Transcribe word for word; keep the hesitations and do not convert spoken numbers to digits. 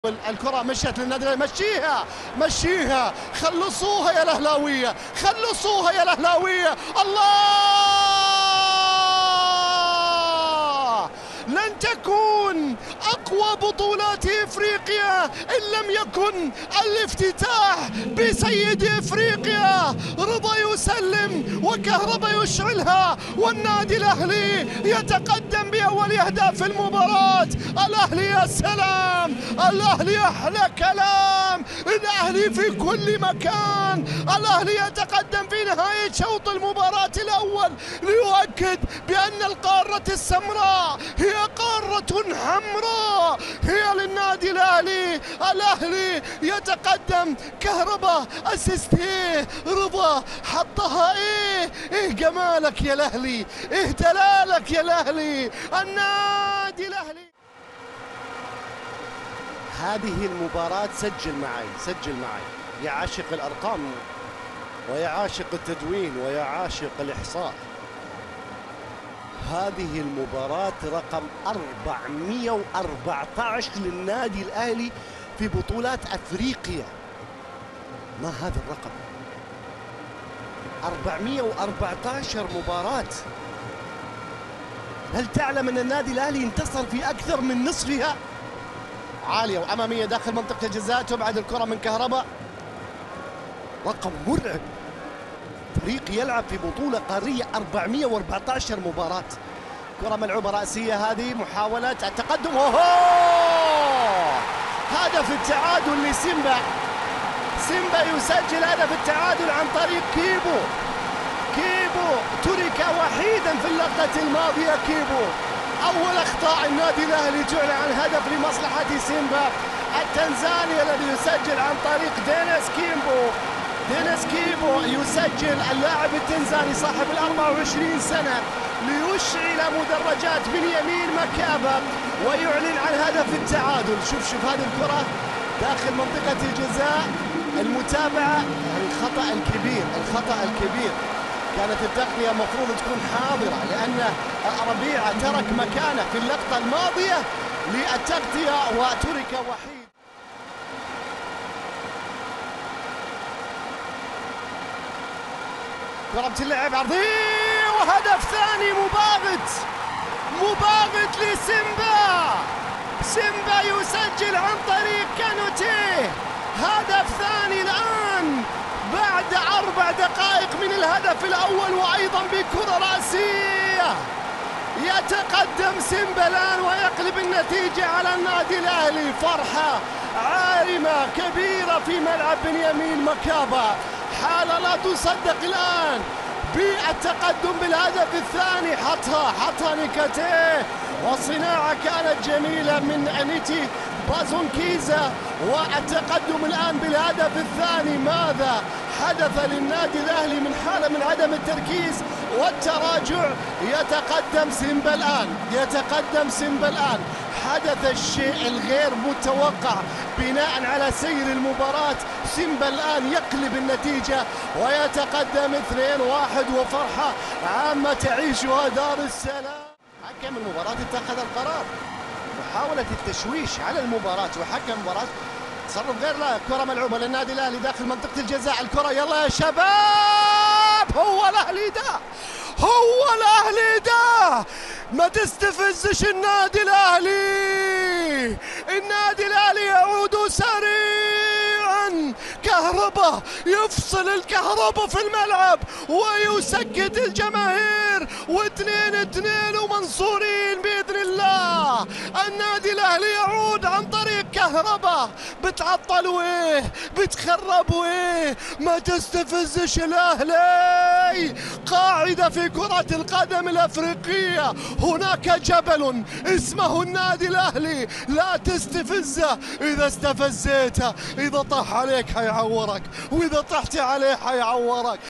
الكرة مشت للنادي الاهلي. مشيها مشيها خلصوها يا الاهلاويه، خلصوها يا الاهلاويه. الله، لن تكون اقوى بطولات افريقيا ان لم يكن الافتتاح بسيد افريقيا. رضا يسلم وكهربا يشعلها، والنادي الاهلي يتقدم باول اهداف المباراه. الاهلي يا سلام، الاهلي احلى كلام، الاهلي في كل مكان. الاهلي يتقدم في نهايه شوط المباراه الاول ليؤكد بان القاره السمراء هي قاره حمراء، هي للنادي الاهلي. الاهلي يتقدم، كهربا اسيستيه، رضا حطها. ايه ايه جمالك يا الاهلي، ايه دلالك يا الاهلي، النادي الاهلي. هذه المباراة سجل معي سجل معي يا عاشق الأرقام ويا عاشق التدوين ويا عاشق الإحصاء. هذه المباراة رقم أربعمئة وأربعة عشر للنادي الأهلي في بطولات أفريقيا. ما هذا الرقم؟ أربعمئة وأربعة عشر مباراة. هل تعلم أن النادي الأهلي انتصر في أكثر من نصفها؟ عالية وأمامية داخل منطقة الجزاء، تبعد الكرة من كهربا. رقم مرعب، فريق يلعب في بطولة قارية أربعمئة وأربعة عشر مباراة. كرة ملعوبة رأسية، هذه محاولة التقدم. اوهو، هدف التعادل لسيمبا. سيمبا يسجل هدف التعادل عن طريق كيبو. كيبو ترك وحيدا في اللقطة الماضية. كيبو أول أخطاء النادي الأهلي جعل عن هدف لمصلحة سيمبا التنزاني الذي يسجل عن طريق دينيس كيمبو. دينيس كيبو يسجل، اللاعب التنزاني صاحب ال أربعة وعشرين سنة، ليشعل مدرجات بنيامين مكابا ويعلن عن هدف التعادل. شوف شوف هذه الكرة داخل منطقة الجزاء، المتابعة، الخطأ الكبير الخطأ الكبير. كانت التغطية المفروض تكون حاضرة، لأن ربيعة ترك مكانه في اللقطة الماضية للتغطية وترك وحيد. كرة بتلعب عرضية وهدف ثاني مباغت مباغت لسيمبا. سيمبا يسجل عن طريق كانوتيه هدف ثاني الآن بعد أربع دقائق من الهدف الأول، وأيضا بكرة رأسية. يتقدم سيمبا الآن ويقلب النتيجة على النادي الأهلي. فرحة عارمة كبيرة في ملعب بنيامين مكابا، حالة لا تصدق الآن بالتقدم بالهدف الثاني. حطها حطها نيكاتيه، والصناعة كانت جميلة من أنيتي بازونكيزا، والتقدم الآن بالهدف الثاني. ماذا حدث للنادي الأهلي من حالة من عدم التركيز والتراجع؟ يتقدم سيمبا الآن يتقدم سيمبا الآن حدث الشيء الغير متوقع بناء على سير المباراة. سيمبا الآن يقلب النتيجة ويتقدم اثنين واحد، وفرحة عامة تعيشها دار السلام. حكم المباراة اتخذ القرار، محاولة التشويش على المباراة، وحكم المباراة تصرف غير لائق. كرة ملعوبة للنادي الأهلي داخل منطقة الجزاء. الكرة يلا يا شباب، هو الأهلي ده، هو الأهلي ده، ما تستفزش النادي الأهلي. النادي الأهلي يعود سريعا. كهربا يفصل الكهربا في الملعب ويسكت الجماهير، واثنين اثنين ومنصورين بإذن الله. النادي الأهلي يعود عن طريق كهربا. بتعطل ويه، بتخرب ويه، ما تستفزش الأهلي. قاعدة في كرة القدم الأفريقية، هناك جبل اسمه النادي الأهلي، لا تستفزه. إذا استفزيته، إذا طاح عليك حيعورك، وإذا طحت عليه حيعورك.